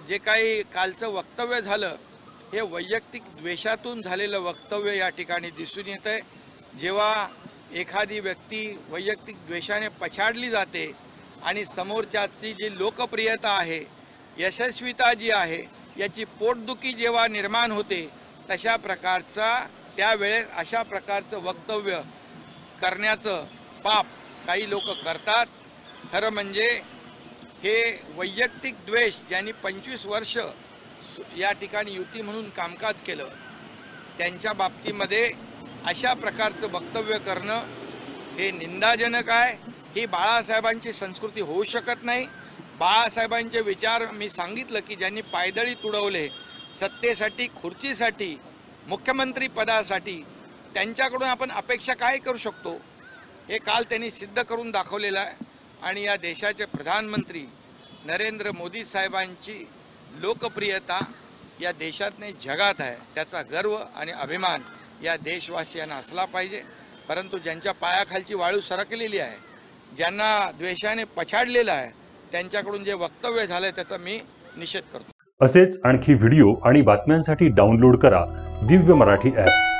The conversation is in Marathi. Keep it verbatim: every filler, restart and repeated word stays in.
जे काही कालचं वक्तव्य झालं हे वैयक्तिक द्वेषातून झालेलं वक्तव्य या ठिकाणी दिसून येतं आहे। जेव्हा एखादी व्यक्ती वैयक्तिक द्वेषाने पछाडली जाते आणि समोरच्याची जी लोकप्रियता आहे, यशस्वीता जी आहे, याची पोटदुखी जेव्हा निर्माण होते, तशा प्रकारचा त्यावेळेस अशा प्रकारचं वक्तव्य करण्याचं पाप काही लोक करतात। खरं म्हणजे हे वैयक्तिक द्वेष ज्यांनी पंचवीस वर्ष या ठिकाणी युती म्हणून कामकाज केलं, त्यांच्या बाबतीमध्ये अशा प्रकारचं वक्तव्य करणं हे निंदाजनक आहे। ही बाळासाहेबांची संस्कृती होऊ शकत नाही। बाळासाहेबांचे विचार मी सांगितलं की ज्यांनी पायदळी तुडवले सत्तेसाठी, खुर्चीसाठी, मुख्यमंत्री पदासाठी, त्यांच्याकडून आपण अपेक्षा काय करू शकतो हे काल त्यांनी सिद्ध करून दाखवलेलं आहे। आणि या देशाचे प्रधानमंत्री नरेंद्र मोदी साहेबांची लोकप्रियता या देशात नाही जगात आहे, त्याचा गर्व आणि अभिमान या देशवासियांना असला पाहिजे। परंतु ज्यांच्या पायाखालची वाळू सरकलेली आहे, ज्यांना द्वेषाने पछाडलेलं आहे, त्यांच्याकडून जे वक्तव्य झालं त्याचा मी निषेध करतो। असेच आणखी व्हिडिओ आणि बातम्यांसाठी डाउनलोड करा दिव्य मराठी ॲप।